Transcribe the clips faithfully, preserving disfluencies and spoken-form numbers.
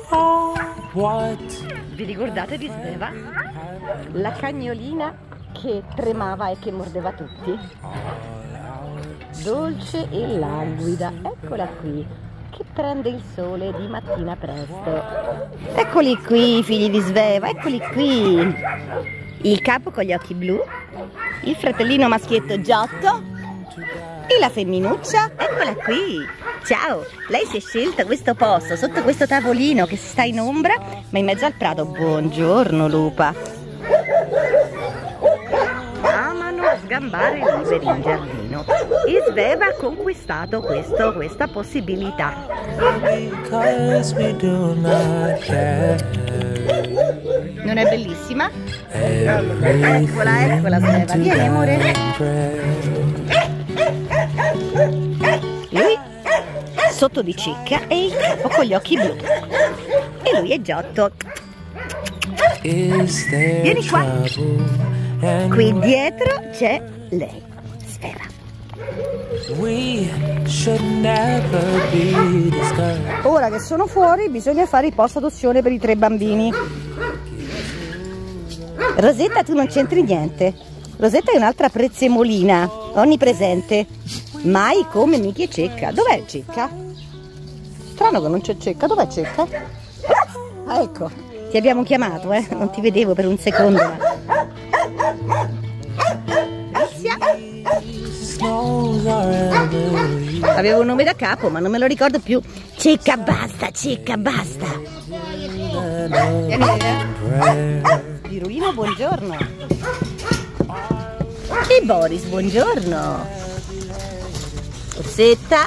Vi ricordate di Sveva? La cagnolina che tremava e che mordeva tutti? Dolce e languida, eccola qui, che prende il sole di mattina presto. Eccoli qui, figli di Sveva, eccoli qui. Il capo con gli occhi blu, il fratellino maschietto Giotto e la femminuccia, eccola qui. Ciao, lei si è scelta questo posto sotto questo tavolino che sta in ombra ma in mezzo al prato. Buongiorno lupa. Amano sgambare liberi in giardino e Sveva ha conquistato questo, questa possibilità. Non è bellissima? Eccola, eccola Sveva, vieni amore. Lui sotto di cicca e il capo con gli occhi blu e lui è Giotto. Vieni qua. Qui dietro c'è lei, Sveva. Ora che sono fuori bisogna fare il post adozione per i tre bambini. Rosetta, tu non c'entri niente. Rosetta è un'altra prezzemolina onnipresente, mai come Miki e Cecca. Dov'è Cecca? Strano che non c'è Cecca. Dov'è Cecca? Ah, ecco, ti abbiamo chiamato, eh? Non ti vedevo per un secondo. Ma... avevo un nome da capo ma non me lo ricordo più. Cecca, basta, Cecca, basta. Pirulino, buongiorno. E Boris, buongiorno. Rosetta.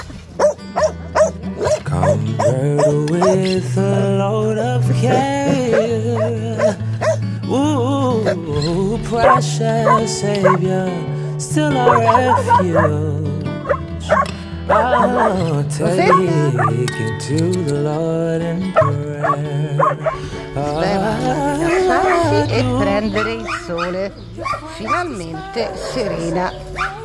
Compared with a load of care. Ooh, precious Savior, still a refuge. I'll take you to the Lord in prayer. Rilassarsi e prendere il sole, finalmente serena.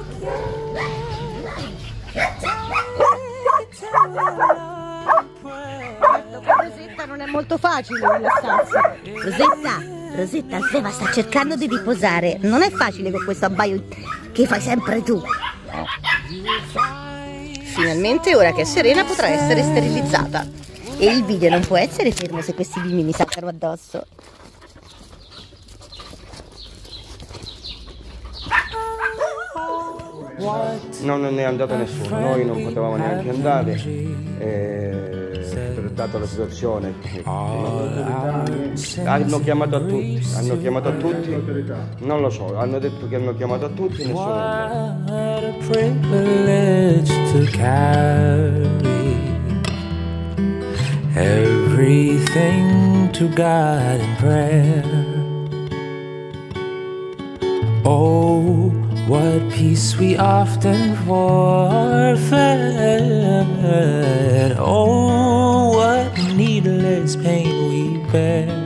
Rosetta non è molto facile rilassarsi. Rosetta, Rosetta, Sveva sta cercando di riposare. Non è facile con questo abbaio che fai sempre tu. Finalmente, ora che è serena, potrà essere sterilizzata. E il video non può essere fermo se questi bimbi mi saltano addosso. No, non è andato nessuno, noi non potevamo neanche andare, eh, data la situazione. Hanno chiamato a tutti, hanno chiamato a tutti, non lo so, hanno detto che hanno chiamato a tutti e nessuno Oh, what peace we often forfeit. Oh, what needless pain we bear.